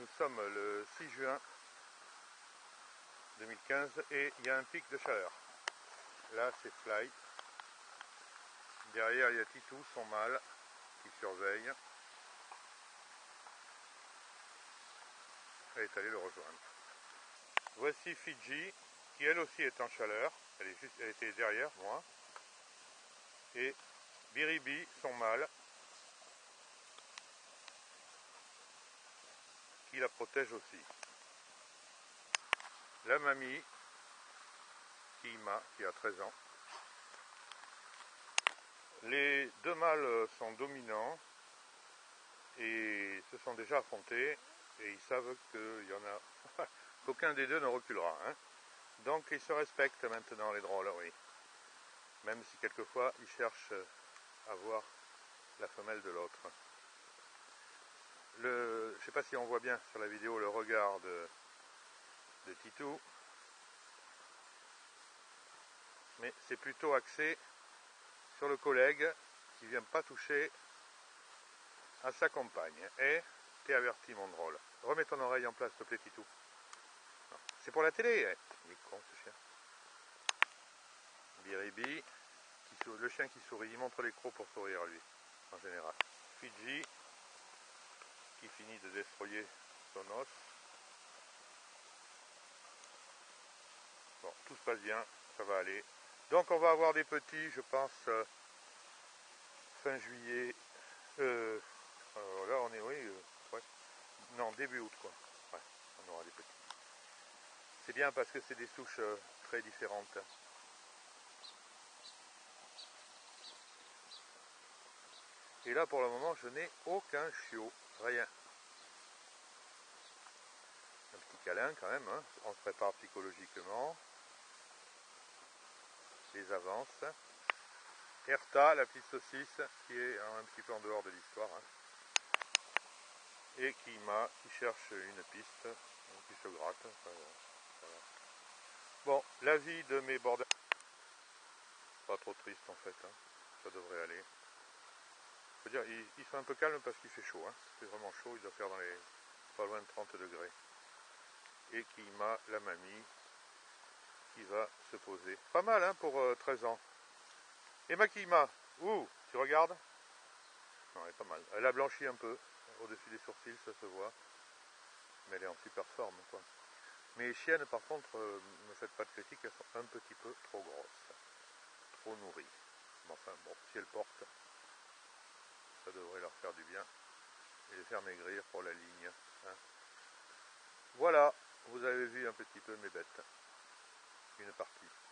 Nous sommes le 6 juin 2015 et il y a un pic de chaleur. Là c'est Fly. Derrière il y a Titou, son mâle, qui surveille. Elle est allée le rejoindre. Voici Fidji, qui elle aussi est en chaleur. Elle était derrière moi. Et Biribi, son mâle, qui la protège aussi. La mamie, qui a 13 ans. Les deux mâles sont dominants et se sont déjà affrontés et ils savent qu'il y en a qu'aucun des deux ne reculera. Hein. Donc ils se respectent maintenant, les drôles, oui. Même si quelquefois ils cherchent à voir la femelle de l'autre. Je ne sais pas si on voit bien sur la vidéo le regard de Titou, mais c'est plutôt axé sur le collègue qui ne vient pas toucher à sa compagne. Et t'es averti, mon drôle. Remets ton oreille en place, s'il te plaît, Titou. C'est pour la télé. Eh. Il est con, ce chien. Biribi, le chien qui sourit, il montre les crocs pour sourire, lui, en général. Fidji, qui finit de destroyer son os. Bon, tout se passe bien, ça va aller. Donc on va avoir des petits, je pense, fin juillet. Là on est, oui, ouais. Non, début août, quoi. Ouais, on aura des petits. C'est bien parce que c'est des souches très différentes. Et là, pour le moment, je n'ai aucun chiot, rien. Un petit câlin quand même, hein. On se prépare psychologiquement. Les avances. Erta, la petite saucisse, qui est un petit peu en dehors de l'histoire. Hein. Et qui cherche une piste, qui se gratte. Enfin, voilà. Bon, la vie de mes bordels. Pas trop triste en fait, hein. Ça devrait aller. Je veux dire, ils sont un peu calmes parce qu'il fait chaud. Hein. C'est vraiment chaud, il doit faire dans les pas loin de 30 degrés. Et la mamie, qui va se poser. Pas mal hein, pour 13 ans. Et Makima, tu regardes? Non, elle est pas mal. Elle a blanchi un peu, au-dessus des sourcils, ça se voit. Mais elle est en super forme, quoi. Mes chiennes, par contre, ne faites pas de critiques, elles sont un petit peu trop grosses. Trop nourries. Mais enfin, bon, si elles portent, ça devrait leur faire du bien. Et les faire maigrir pour la ligne. Hein. Voilà, vous avez vu un petit peu mes bêtes. Une partie.